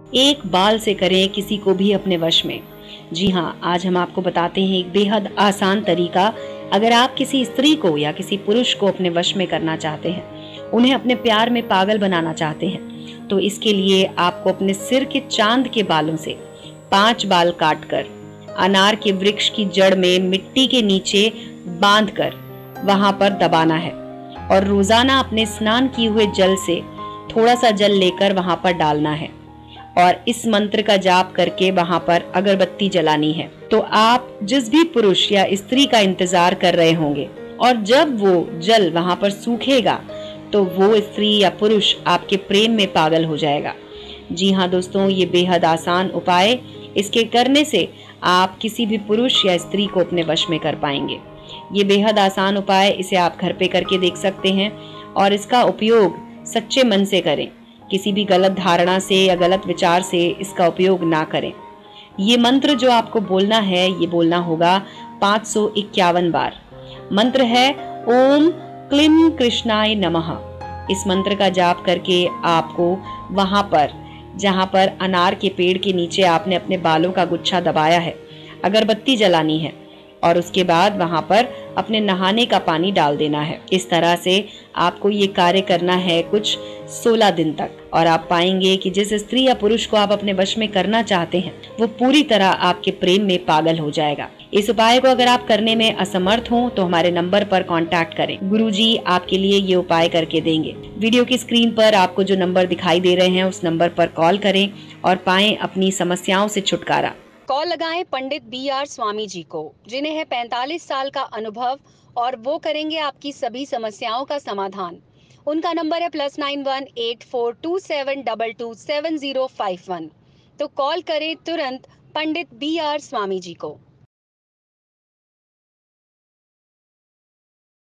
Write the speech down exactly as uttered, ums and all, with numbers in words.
एक बाल से करें किसी को भी अपने वश में। जी हाँ, आज हम आपको बताते हैं एक बेहद आसान तरीका। अगर आप किसी स्त्री को या किसी पुरुष को अपने वश में करना चाहते हैं, उन्हें अपने प्यार में पागल बनाना चाहते हैं, तो इसके लिए आपको अपने सिर के चांद के बालों से पांच बाल काटकर अनार के वृक्ष की जड़ में मिट्टी के नीचे बांधकर वहां पर दबाना है और रोजाना अपने स्नान किए हुए जल से थोड़ा सा जल लेकर वहां पर डालना है और इस मंत्र का जाप करके वहां पर अगरबत्ती जलानी है। तो आप जिस भी पुरुष या स्त्री का इंतजार कर रहे होंगे और जब वो जल वहां पर सूखेगा तो वो स्त्री या पुरुष आपके प्रेम में पागल हो जाएगा। जी हाँ दोस्तों, ये बेहद आसान उपाय, इसके करने से आप किसी भी पुरुष या स्त्री को अपने वश में कर पाएंगे। ये बेहद आसान उपाय, इसे आप घर पे करके देख सकते हैं और इसका उपयोग सच्चे मन से करें। किसी भी गलत धारणा से या गलत विचार से इसका उपयोग ना करें। ये मंत्र जो आपको बोलना है, ये बोलना होगा पाँच सौ इक्यावन बार। मंत्र है ओम क्लीं कृष्णाय नमः। इस मंत्र का जाप करके आपको वहां पर जहां पर अनार के पेड़ के नीचे आपने अपने बालों का गुच्छा दबाया है, अगरबत्ती जलानी है और उसके बाद वहां पर अपने नहाने का पानी डाल देना है। इस तरह से आपको ये कार्य करना है कुछ सोलह दिन तक और आप पाएंगे कि जिस स्त्री या पुरुष को आप अपने वश में करना चाहते हैं, वो पूरी तरह आपके प्रेम में पागल हो जाएगा। इस उपाय को अगर आप करने में असमर्थ हो तो हमारे नंबर पर कांटेक्ट करें। गुरुजी आपके लिए ये उपाय करके देंगे। वीडियो की स्क्रीन पर आपको जो नंबर दिखाई दे रहे हैं उस नंबर पर कॉल करें और पाएं अपनी समस्याओं से छुटकारा। कॉल लगाएं पंडित बी आर स्वामी जी को, जिन्हें है पैंतालीस साल का अनुभव और वो करेंगे आपकी सभी समस्याओं का समाधान। उनका नंबर है plus nine one eight four two seven double two seven zero five one. तो कॉल करें तुरंत पंडित बी आर स्वामी जी को।